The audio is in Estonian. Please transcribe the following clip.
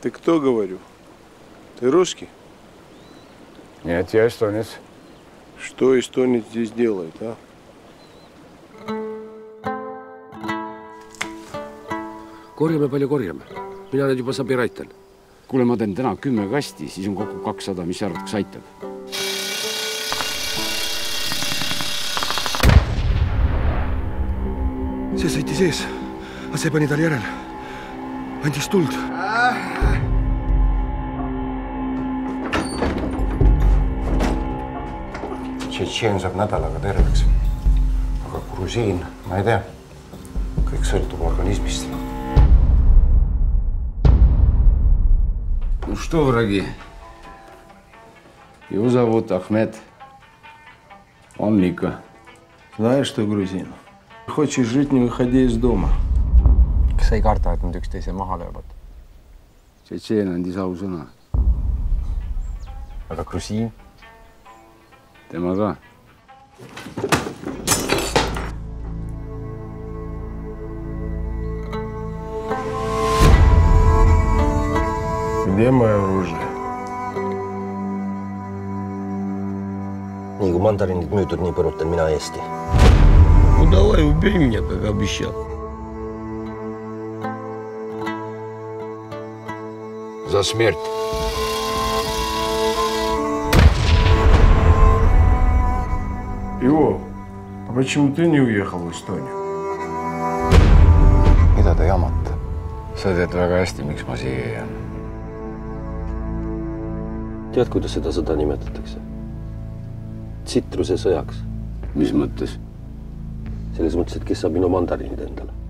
Ты кто, говорю? Ты русский? Нет, я эстонец. Что эстонец здесь делает, а? Korjame palju korjame. Mina nüüd juba sabi raitan. Kuule, ma teen täna 10 kasti, siis on kokku 200, mis arvad, kas aitab? See sõitis ees, aga see pani tal järel. Andis tuld. Tšetšeen saab nädalaga terveks. Aga grusiin, ma ei tea. Kõik sõltub organismist. Ну что, враги? Его зовут Ахмед. Он Мика. Знаешь что, грузин? Хочешь жить, не выходя из дома. Kas sa ei karta, et nad üksteise maha löövad? Tšetšeen andis au sõna. Aga grusiin? Tema ka. Где мое оружие? Nii kui mandarinid müüdud, nii põrutan mina Eesti. Ну давай, убей меня, как обещал. За смерть. Ио, а почему ты не уехал в Эстонию? Mida te jamate? Sa tead väga hästi, miks ma siia jään. Tead, kuidas seda sõda nimetatakse? Tsitruse sõjaks. Mis mõttes? Selles mõttes, et kes saab minu mandarinid endale.